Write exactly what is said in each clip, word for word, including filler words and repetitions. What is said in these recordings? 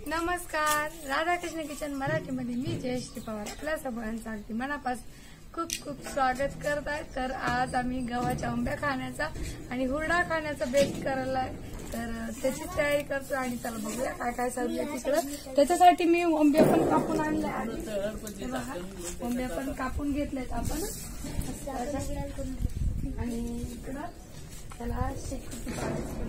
नमस्कार, राधाकृष्ण किचन मराठीमध्ये मी जयश्री पवार आपल्या सगळ्यांचं अगदी मनापासून खूप खूप स्वागत करत आहे। तर आज आम्ही गव्हाच्या आंब्या खाण्याचा आणि हुरडा खाण्याचा बेत करायला आहे, तर त्याची तयारी करतो आणि चला बघूया काय काय चालू आहे तिकडं। त्याच्यासाठी मी आंब्या पण कापून आणले आणि आंब्या पण कापून घेतलेत आपण आणि इकडं त्याला शेकोटी पण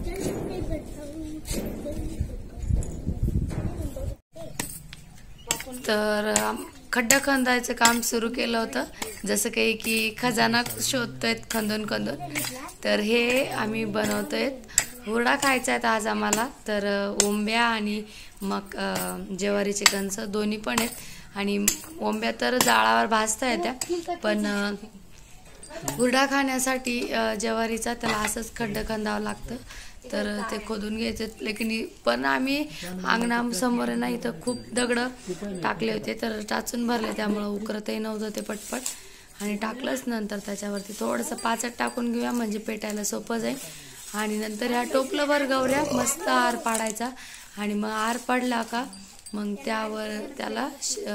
तर खड्डा खंदायचं काम सुरू केलं होतं, जसं काही की खजाना शोधतोयत खंदून खंदून। तर हे आम्ही बनवतोय, हुरडा खायचा आहे आज आम्हाला। तर ओंब्या आणि मग ज्वारीचे कणस दोन्ही पण आहेत आणि ओंब्या तर जाळावर भाजता येत्या, पण हुरडा खाण्यासाठी ज्वारीचा त्याला असंच खड्डा खंदावं लागतं। तर ते खोदून घ्यायचे, लेकिन पण आम्ही अंगणासमोर ना इथं खूप दगड टाकले होते, तर टाचून भरले, त्यामुळं उकरतही नव्हतं ते पटपट। आणि टाकलंच नंतर त्याच्यावरती थोडंसं पाचट टाकून घेऊया म्हणजे पेटायला सोपं जाईल। आणि नंतर ह्या टोपलंभर गवऱ्या मस्त आर पाडायचा आणि मग आर पडला का मग त्यावर त्याला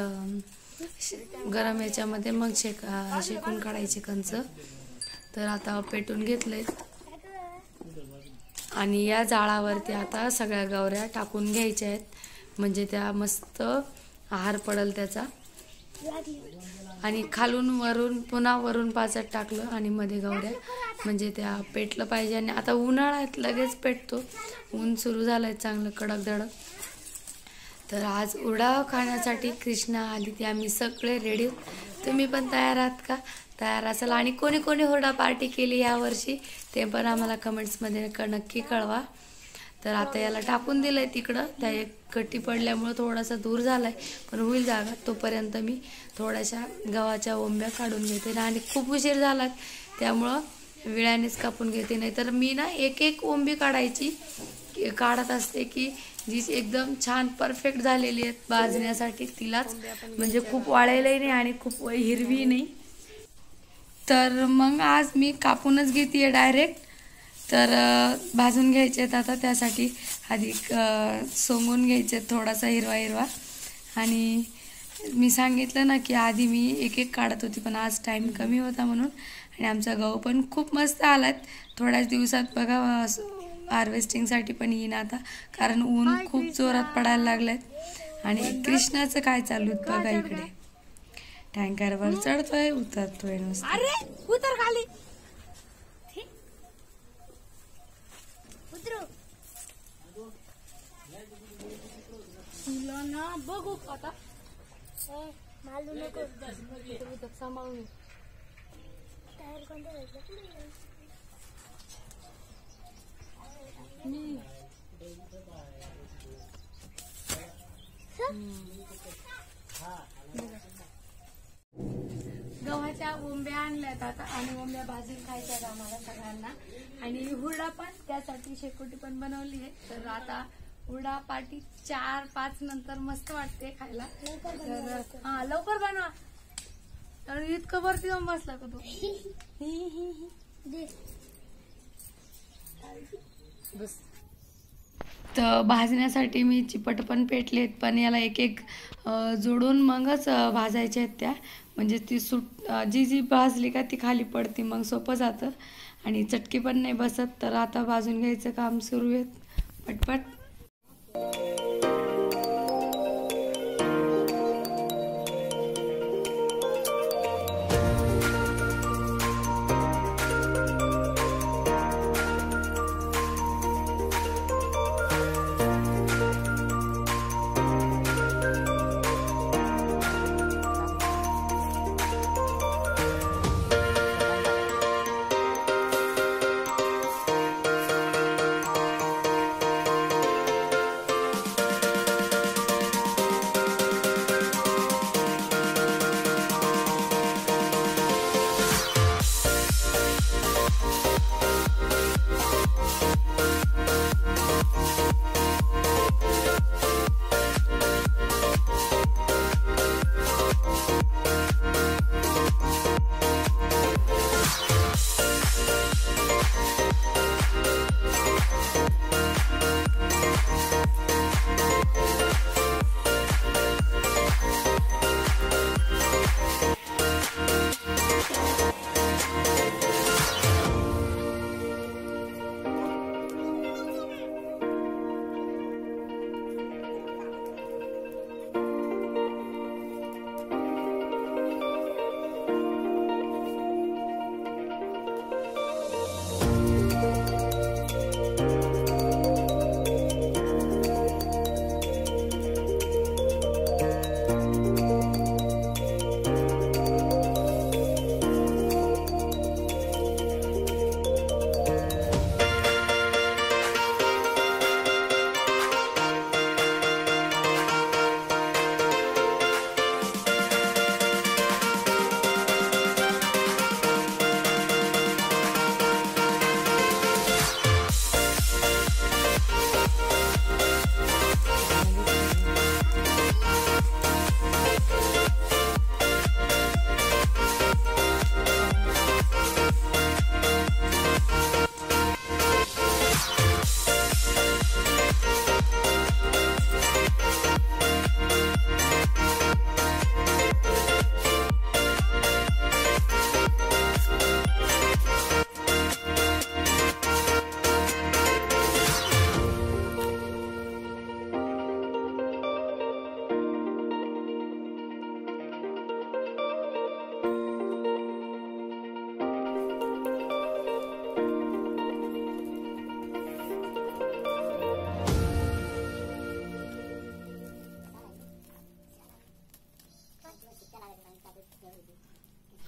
गरम याच्यामध्ये मग शेक शेकून काढायचे कंच। तर आता पेटून घेतले आणि या जाळावरती आता सगळ्या गवऱ्या टाकून घ्यायच्या आहेत, म्हणजे त्या मस्त आहार पडल त्याचा। आणि खालून वरून पुन्हा वरून पाचट टाकलं आणि मध्ये गवऱ्या, म्हणजे त्या पेटलं पाहिजे। आणि आता उन्हाळ्यात लगेच पेटतो, ऊन सुरू झालंय चांगलं कडक धडक। तर आज हुरडा खाण्यासाठी कृष्णा आली, ती आम्ही सगळे रेडी। तुम्ही पण तयार आहात का? तयार असाल आणि कोणी कोणी हुरडा पार्टी केली यावर्षी ते पण आम्हाला कमेंट्समध्ये नक्की कळवा। तर आता याला टाकून दिलंय तिकडं, त्या एक कट्टी पडल्यामुळं थोडासा दूर झालाय, पण होईल जागा। तोपर्यंत मी थोड्याशा गव्हाच्या ओंब्या काढून घेते आणि खूप उशीर झाला त्यामुळं विळ्यानेच कापून घेते, नाही तर मी ना एक एक ओंबी काढायची काढत असते की जी एकदम छान परफेक्ट झालेली आहेत भाजण्यासाठी, तिलाच, म्हणजे खूप वाळलेली नाही आणि खूप हिरवी नाही। तर मग आज मी कापूनच घेते डायरेक्ट। तर भाजून घ्यायचे आहेत आता, त्यासाठी आधी सोंगून घ्यायचे थोडासा हिरवा हिरवा। आणि मी सांगितलं ना की आधी मी एक एक काढत होती, पण आज टाईम कमी होता म्हणून। आणि आमचा गहू पण खूप मस्त आलात, थोड्याच दिवसात बघा हार्वेस्टिंगसाठी पण येईन आता, कारण ऊन खूप जोरात पडायला लागलेत। आणि कृष्णाचं काय चालू आहे बघा, इकडे टँकरवर चढतोय उतरतोय नुसतं, अरे उतर खाली ना बघू आता मालू नको सांभाळून टायर कोणतं मी गव्हाच्या ओंब्या आणल्यात आता आणि ओंब्या भाजून खायच्या आम्हाला सगळ्यांना। आणि हुरडा पण त्यासाठी शेकोटी पण बनवली आहे। तर आता हुरडा पार्टी चार पाच नंतर मस्त वाटते खायला। तर हा लवकर बनवा, तर इतकं वरती जाऊन बसला का तू? बस। तर भाजण्यासाठी मी चिपट पण पेटलेत, पण याला एक एक जोडून मगच भाजायच्या आहेत त्या, म्हणजे ती सुट जी जी भाजली का ती खाली पडते, मग सोपं जातं आणि चटकी पण नाही बसत। तर आता भाजून घ्यायचं काम सुरू आहे पटपट।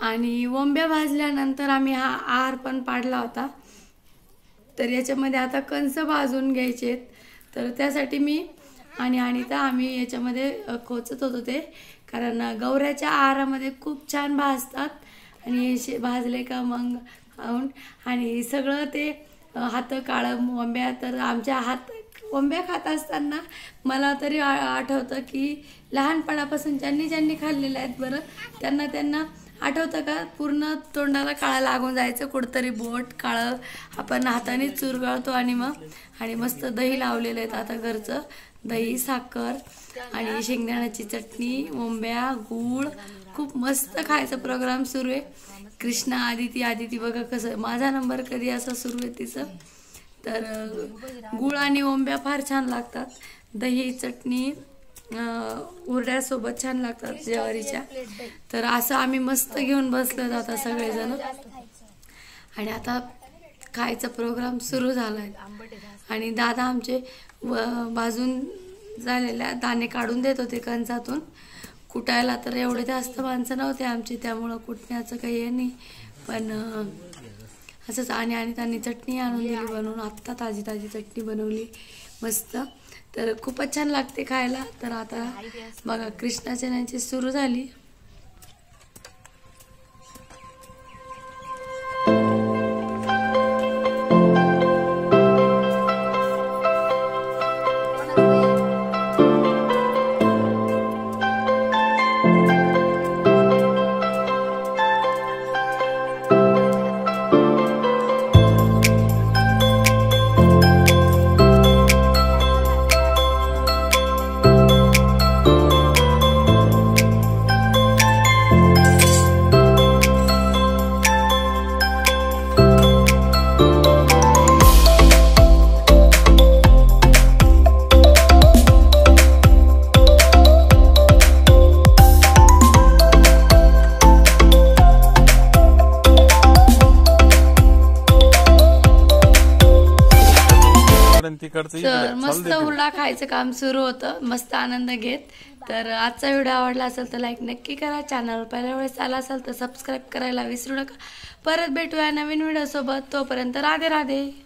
आणि वंब्या भाजल्यानंतर आम्ही हा आहार पण पाडला होता. तर याच्यामध्ये आता कंस भाजून घ्यायचे. तर त्यासाठी मी आणि अनिता आम्ही याच्यामध्ये खोचत होतो ते, कारण गौऱ्याच्या आहारामध्ये खूप छान भाजतात आणि शे भाजले का मग खाऊन आणि सगळं ते हात काळं वंब्या. तर आमच्या हात वंब्या खात असताना मला तरी आ आठवतं की लहानपणापासून ज्यांनी ज्यांनी खाल्लेले आहेत बरं त्यांना त्यांना आठवतं का पूर्ण तोंडाला काळा लागून जायचं, कुठंतरी बोट काळं आपण हाताने चुरगळतो आणि मग आणि मस्त दही लावलेलं आहेत आता घरचं दही, साखर आणि शेंगदाण्याची चटणी, वंब्या, गूळ. खूप मस्त खायचा प्रोग्राम सुरू आहे. कृष्णा आदिती आदिती बघा कसं माझा नंबर कधी असा सुरू आहे तिचं. तर गूळ आणि वंब्या फार छान लागतात. दही चटणी उरड्यासोबत छान लागतात ज्वारीच्या. तर असं आम्ही मस्त घेऊन बसलो आता सगळेजण आणि आता खायचा प्रोग्राम सुरू झाला आहे. आणि दादा आमचे व भाजून झालेल्या दाणे काढून देत होते कंसातून. कुटायला तर एवढे जास्त माणसं नव्हते आमचे, त्यामुळं कुटण्याचं काही हे नाही. पण असंच आणि आणि त्यांनी चटणी आणून दिली बनवून. आत्ता ताजी ताजी चटणी बनवली मस्त. तर खूपच छान लागते खायला. तर आता बघा कृष्णाच्या यांची सुरू झाली. तर मस्त हुरडा खायचं काम सुरू होतं, मस्त आनंद घेत. तर आजचा व्हिडिओ आवडला असेल तर लाईक नक्की करा. चॅनल पहिल्या वेळेस आला असेल तर सबस्क्राईब करायला विसरू नका. परत भेटूया नवीन व्हिडिओ सोबत. तोपर्यंत राधे राधे.